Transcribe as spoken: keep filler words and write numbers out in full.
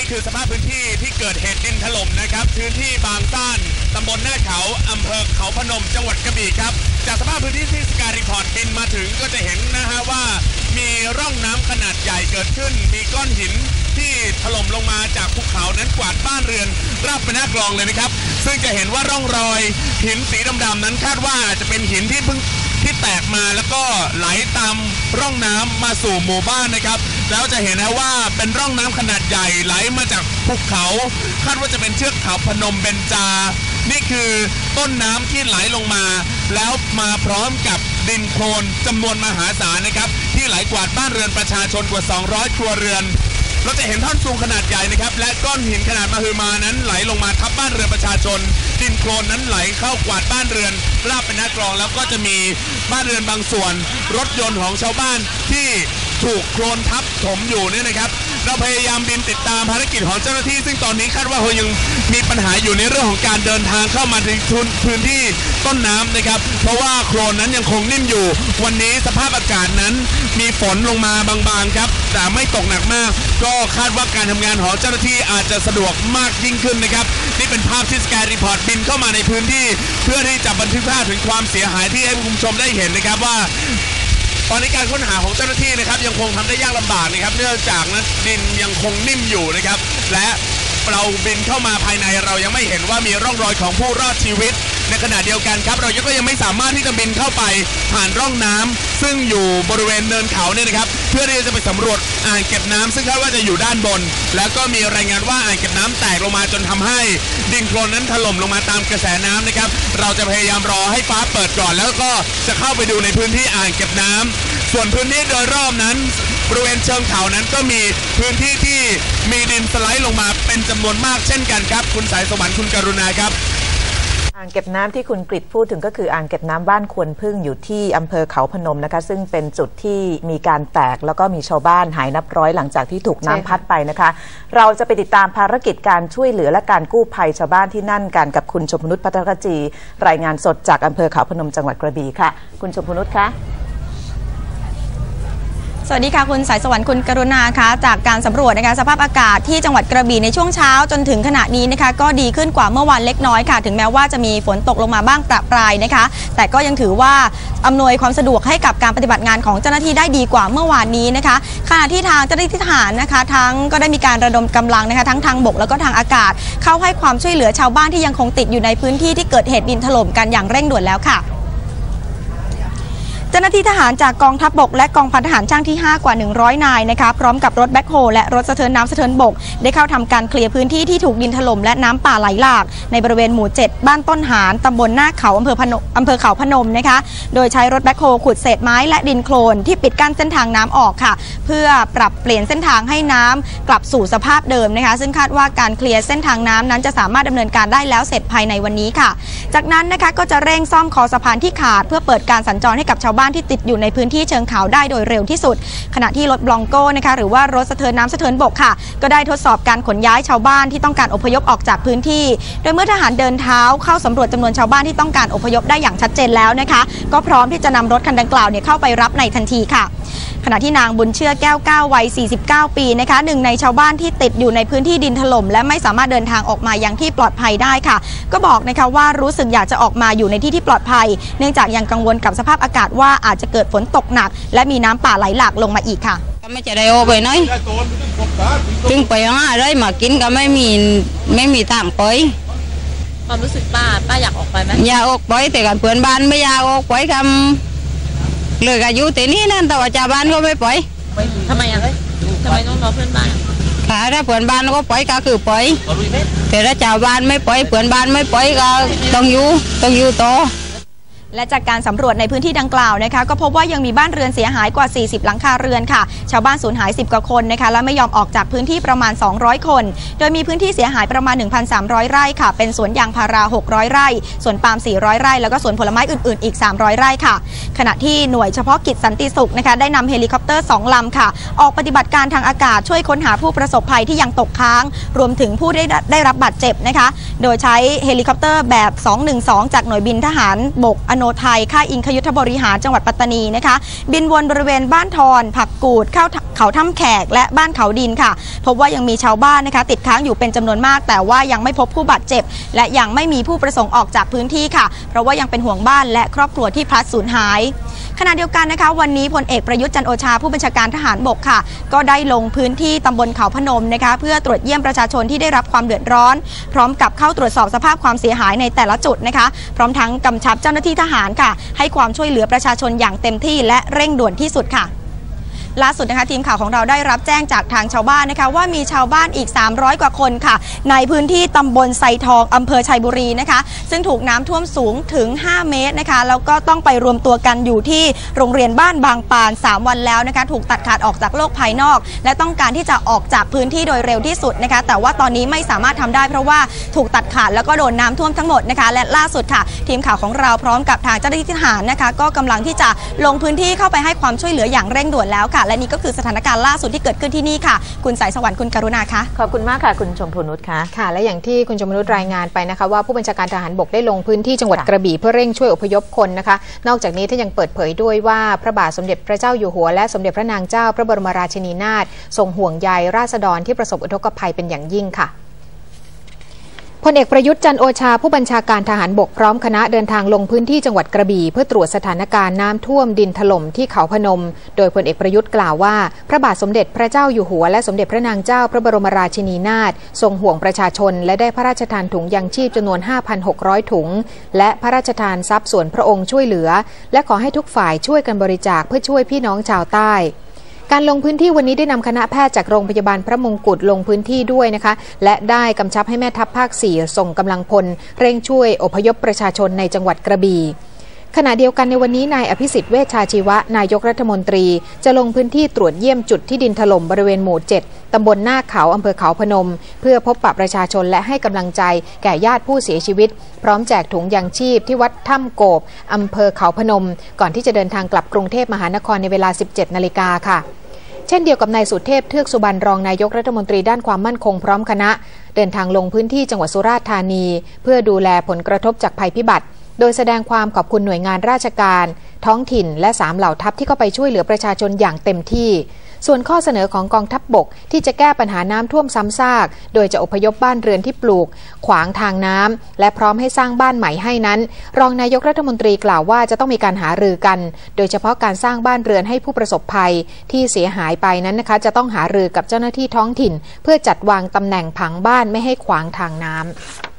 นี่คือสภาพพื้นที่ที่เกิดเหตุดินถล่มนะครับพื้นที่บางซ่านตำบลหน้าเขาอำเภอเขาพนมจังหวัดกระบี่ครับจากสภาพพื้นที่ที่สกายรีพอร์ตบินมาถึงก็จะเห็นนะฮะว่ามีร่องน้ำขนาดใหญ่เกิดขึ้นมีก้อนหินที่ถล่มลงมาจากภูเขานั้นกวาดบ้านเรือนราบเป็นหน้ากลองเลยนะครับซึ่งจะเห็นว่าร่องรอยหินสีดำๆนั้นคาดว่าจะเป็นหินที่เพิ่งที่แตกมาแล้วก็ไหลตามร่องน้ำมาสู่หมู่บ้านนะครับแล้วจะเห็นนะว่าเป็นร่องน้ำขนาดใหญ่ไหลมาจากภูเขาคาดว่าจะเป็นเชือกเขาพนมเบญจานี่คือต้นน้ำที่ไหลลงมาแล้วมาพร้อมกับดินโคลนจำนวนมหาศาลนะครับที่ไหลกวาดบ้านเรือนประชาชนกว่าสองร้อยครัวเรือนเราจะเห็นท่อนสูงขนาดใหญ่นะครับและก้อนหินขนาดมหึมานั้นไหลลงมาทับบ้านเรือนประชาชนดินโคลนนั้นไหลเข้ากวาดบ้านเรือนราบเป็นหน้ากลองแล้วก็จะมีบ้านเรือนบางส่วนรถยนต์ของชาวบ้านที่ถูกโคลนทับถมอยู่เนี่ยนะครับเราพยายามบินติดตามภารกิจของเจ้าหน้าที่ซึ่งตอนนี้คาดว่าเขายังมีปัญหาอยู่ในเรื่องของการเดินทางเข้ามาในพื้นที่ต้นน้ำนะครับเพราะว่าโคลนนั้นยังคงนิ่มอยู่วันนี้สภาพอากาศนั้นมีฝนลงมาบางๆครับแต่ไม่ตกหนักมากก็คาดว่าการทำงานของเจ้าหน้าที่อาจจะสะดวกมากยิ่งขึ้นนะครับนี่เป็นภาพที่สกายรีพอร์ตบินเข้ามาในพื้นที่เพื่อที่จะบันทึกภาพถึงความเสียหายที่ให้คุณผู้ชมได้เห็นนะครับว่าตอนนี้การค้นหาของเจ้าหน้าที่นะครับยังคงทำได้ยากลำบากนะครับเนื่องจากนั้นดินยังคงนิ่มอยู่นะครับและเราบินเข้ามาภายในเรายังไม่เห็นว่ามีร่องรอยของผู้รอดชีวิตในขณะเดียวกันครับเราก็ยังไม่สามารถที่จะบินเข้าไปผ่านร่องน้ำซึ่งอยู่บริเวณเนินเขาเนี่ยนะครับเพื่อที่จะไปสำรวจอ่างเก็บน้ำซึ่งคาดว่าจะอยู่ด้านบนแล้วก็มีรายงานว่าอ่างเก็บน้ำแตกลงมาจนทำให้ดินโคลนนั้นถล่มลงมาตามกระแสน้ำนะครับเราจะพยายามรอให้ฟ้าเปิดก่อนแล้วก็จะเข้าไปดูในพื้นที่อ่างเก็บน้ำส่วนพื้นที่โดยรอบนั้นบริเวณเชิงเขานั้นก็มีพื้นที่ที่มีดินสไลด์ลงมาเป็นจำนวนมากเช่นกันครับคุณสายสวรรค์คุณกรุณาครับอ่างเก็บน้ำที่คุณกฤษพูดถึงก็คืออ่างเก็บน้ำบ้านควนพึ่งอยู่ที่อำเภอเขาพนมนะคะซึ่งเป็นจุดที่มีการแตกแล้วก็มีชาวบ้านหายนับร้อยหลังจากที่ถูกน้ำพัดไปนะคะเราจะไปติดตามภารกิจการช่วยเหลือและการกู้ภัยชาวบ้านที่นั่นกันกับคุณชมพนุช พัทรจีรายงานสดจากอำเภอเขาพนมจังหวัดกระบี่ค่ะคุณชมพนุชคะสวัสดีค่ะคุณสายสวรรค์คุณกรุณาคะจากการสำรวจนะคะสภาพอากาศที่จังหวัดกระบี่ในช่วงเช้าจนถึงขณะนี้นะคะก็ดีขึ้นกว่าเมื่อวานเล็กน้อยค่ะถึงแม้ว่าจะมีฝนตกลงมาบ้างประปรายนะคะแต่ก็ยังถือว่าอำนวยความสะดวกให้กับการปฏิบัติงานของเจ้าหน้าที่ได้ดีกว่าเมื่อวานนี้นะคะขณะที่ทางเจ้าหน้าที่ทหารนะคะทั้งก็ได้มีการระดมกำลังนะคะทั้งทางบกแล้วก็ทางอากาศเข้าให้ความช่วยเหลือชาวบ้านที่ยังคงติดอยู่ในพื้นที่ที่เกิดเหตุดินถล่มกันอย่างเร่งด่วนแล้วค่ะเจ้าหน้าที่ทหารจากกองทัพบกและกองพันทหารช่างที่ห้ากว่าหนึ่งร้อยนายนะคะพร้อมกับรถแบ็คโฮและรถสะเทินน้ำสะเทินบกได้เข้าทำการเคลียร์พื้นที่ที่ถูกดินถล่มและน้ำป่าไหลหลากในบริเวณหมู่เจ็ดบ้านต้นหานตำบลหน้าเขาอำเภอพนมอำเภอเขาพนมนะคะโดยใช้รถแบ็คโฮขุดเศษไม้และดินโคลนที่ปิดกั้นเส้นทางน้ำออกค่ะเพื่อปรับเปลี่ยนเส้นทางให้น้ำกลับสู่สภาพเดิมนะคะซึ่งคาดว่าการเคลียร์เส้นทางน้ำนั้นจะสามารถดำเนินการได้แล้วเสร็จภายในวันนี้ค่ะจากนั้นนะคะก็จะเร่งซ่อมคอสะพานที่ขาดเพื่อเปิดการสัญจรให้กับชาวบ้านที่ติดอยู่ในพื้นที่เชิงเขาได้โดยเร็วที่สุดขณะที่รถบลองโก้นะคะหรือว่ารถสะเทินน้ำสะเทินบกค่ะก็ได้ทดสอบการขนย้ายชาวบ้านที่ต้องการอพยพออกจากพื้นที่โดยเมื่อทหารเดินเท้าเข้าสำรวจจำนวนชาวบ้านที่ต้องการอพยพได้อย่างชัดเจนแล้วนะคะก็พร้อมที่จะนำรถคันดังกล่าวเนี่ยเข้าไปรับในทันทีค่ะขณะที่นางบุญเชื่อแก้วก้าววัยสี่สิบเก้าปีนะคะหนึ่งในชาวบ้านที่ติดอยู่ในพื้นที่ดินถล่มและไม่สามารถเดินทางออกมายังที่ปลอดภัยได้ค่ะก็บอกนะคะว่ารู้สึกอยากจะออกมาอยู่ในที่ที่ปลอดภัยเนื่องจากยังกังวลกับสภาพอากาศว่าอาจจะเกิดฝนตกหนักและมีน้ำป่าไหลหลากลงมาอีกค่ะก็ไม่จะได้ออกไปน้อยถึงไปหาอะไรมากินก็ไม่มีไม่มีทางไปความรู้สึกป้าป้าอยากออกไปไหมอยากออกไปแต่กันเพื่อนบ้านไม่อยากออกไปคำเลยก็อยู่แต่นี้นั่นแต่ว่าชาวบ้านก็ไม่ปล่อยทำไมอ่ะทำไมต้องรอเพื่อนบ้านค่ะถ้าเพื่อนบ้านก็ปล่อยก็คือปล่อยแต่ถ้าชาวบ้านไม่ปล่อยเพื่อนบ้านไม่ปล่อยก็ต้องอยู่ต้องอยู่ต่อและจากการสำรวจในพื้นที่ดังกล่าวนะคะก็พบว่ายังมีบ้านเรือนเสียหายกว่าสี่สิบหลังคาเรือนค่ะชาวบ้านสูญหายสิบกว่าคนนะคะและไม่ยอมออกจากพื้นที่ประมาณสองร้อยคนโดยมีพื้นที่เสียหายประมาณ หนึ่งพันสามร้อย ไร่ค่ะเป็นสวนยางพาราหกร้อยไร่สวนปาล์มสี่ร้อยไร่แล้วก็สวนผลไม้อื่นๆอีกสามร้อยไร่ค่ะขณะที่หน่วยเฉพาะกิจสันติสุขนะคะได้นำเฮลิคอปเตอร์สองลำค่ะออกปฏิบัติการทางอากาศช่วยค้นหาผู้ประสบภัยที่ยังตกค้างรวมถึงผู้ได้ได้รับบาดเจ็บนะคะโดยใช้เฮลิคอปเตอร์แบบสองหนึ่งสองจากหน่วยบินทหารบกอนไทยค่ายอิงคยุทธบริหารจังหวัดปัตตานีนะคะบินวนบริเวณบ้านทอนผักกูดเข้าเขาถ้ำแขกและบ้านเขาดินค่ะพบว่ายังมีชาวบ้านนะคะติดค้างอยู่เป็นจำนวนมากแต่ว่ายังไม่พบผู้บาดเจ็บและยังไม่มีผู้ประสงค์ออกจากพื้นที่ค่ะเพราะว่ายังเป็นห่วงบ้านและครอบครัวที่พลัดสูญหายขณะเดียวกันนะคะวันนี้พลเอกประยุทธ์จันทร์โอชาผู้บัญชาการทหารบกค่ะก็ได้ลงพื้นที่ตำบลเขาพนมนะคะเพื่อตรวจเยี่ยมประชาชนที่ได้รับความเดือดร้อนพร้อมกับเข้าตรวจสอบสภาพความเสียหายในแต่ละจุดนะคะพร้อมทั้งกำชับเจ้าหน้าที่ทหารค่ะให้ความช่วยเหลือประชาชนอย่างเต็มที่และเร่งด่วนที่สุดค่ะล่าสุดนะคะทีมข่าวของเราได้รับแจ้งจากทางชาวบ้านนะคะว่ามีชาวบ้านอีกสามร้อยกว่าคนค่ะในพื้นที่ตำบลไซทองอำเภอชัยบุรีนะคะซึ่งถูกน้ำท่วมสูงถึงห้าเมตรนะคะแล้วก็ต้องไปรวมตัวกันอยู่ที่โรงเรียนบ้านบางปานสามวันแล้วนะคะถูกตัดขาดออกจากโลกภายนอกและต้องการที่จะออกจากพื้นที่โดยเร็วที่สุดนะคะแต่ว่าตอนนี้ไม่สามารถทำได้เพราะว่าถูกตัดขาดแล้วก็โดนน้ำท่วมทั้งหมดนะคะและล่าสุดค่ะทีมข่าวของเราพร้อมกับทางเจ้าหน้าที่ทหารนะคะก็กำลังที่จะลงพื้นที่เข้าไปให้ความช่วยเหลืออย่างเร่งด่วนแล้วค่ะและนี่ก็คือสถานการณ์ล่าสุดที่เกิดขึ้นที่นี่ค่ะคุณสายสวรรค์คุณกรุณาคะขอบคุณมากค่ะคุณชมพูนุชค่ะค่ะและอย่างที่คุณชมพูนุชรายงานไปนะคะว่าผู้บัญชาการทหารบกได้ลงพื้นที่จังหวัดกระบี่เพื่อเร่งช่วยอพยพคนนะคะนอกจากนี้ท่านยังเปิดเผยด้วยว่าพระบาทสมเด็จพระเจ้าอยู่หัวและสมเด็จพระนางเจ้าพระบรมราชินีนาถทรงห่วงใยราษฎรที่ประสบอุทกภัยเป็นอย่างยิ่งค่ะพลเอกประยุทธ์จันทร์โอชาผู้บัญชาการทหารบกพร้อมคณะเดินทางลงพื้นที่จังหวัดกระบี่เพื่อตรวจสถานการณ์น้ำท่วมดินถล่มที่เขาพนมโดยพลเอกประยุทธ์กล่าวว่าพระบาทสมเด็จพระเจ้าอยู่หัวและสมเด็จพระนางเจ้าพระบรมราชินีนาถทรงห่วงประชาชนและได้พระราชทานถุงยังชีพจำนวน ห้าพันหกร้อย ถุงและพระราชทานทรัพย์ส่วนพระองค์ช่วยเหลือและขอให้ทุกฝ่ายช่วยกันบริจาคเพื่อช่วยพี่น้องชาวใต้การลงพื้นที่วันนี้ได้นำคณะแพทย์จากโรงพยาบาลพระมงกุฎลงพื้นที่ด้วยนะคะและได้กำชับให้แม่ทัพภาคสี่ส่งกำลังพลเร่งช่วยอพยพประชาชนในจังหวัดกระบี่ขณะเดียวกันในวันนี้นายอภิสิทธิ์เวชชาชีวะนายกรัฐมนตรีจะลงพื้นที่ตรวจเยี่ยมจุดที่ดินถล่มบริเวณหมู่เจ็ดตำบลหน้าเขาอำเภอเขาพนมเพื่อพบปะประชาชนและให้กำลังใจแก่ญาติผู้เสียชีวิตพร้อมแจกถุงยางชีพที่วัดถ้ำโกบอำเภอเขาพนมก่อนที่จะเดินทางกลับกรุงเทพมหานครในเวลา สิบเจ็ดนาฬิกาค่ะเช่นเดียวกับนายสุเทพเทือกสุบรรณรองนายกรัฐมนตรีด้านความมั่นคงพร้อมคณะเดินทางลงพื้นที่จังหวัดสุราษฎร์ธานีเพื่อดูแลผลกระทบจากภัยพิบัติโดยแสดงความขอบคุณหน่วยงานราชการท้องถิ่นและสามเหล่าทัพที่เข้าไปช่วยเหลือประชาชนอย่างเต็มที่ส่วนข้อเสนอของกองทัพบกที่จะแก้ปัญหาน้ำท่วมซ้ำซากโดยจะอพยพบ้านเรือนที่ปลูกขวางทางน้ำและพร้อมให้สร้างบ้านใหม่ให้นั้นรองนายกรัฐมนตรีกล่าวว่าจะต้องมีการหารือกันโดยเฉพาะการสร้างบ้านเรือนให้ผู้ประสบภัยที่เสียหายไปนั้นนะคะจะต้องหารือกับเจ้าหน้าที่ท้องถิ่นเพื่อจัดวางตำแหน่งผังบ้านไม่ให้ขวางทางน้ำ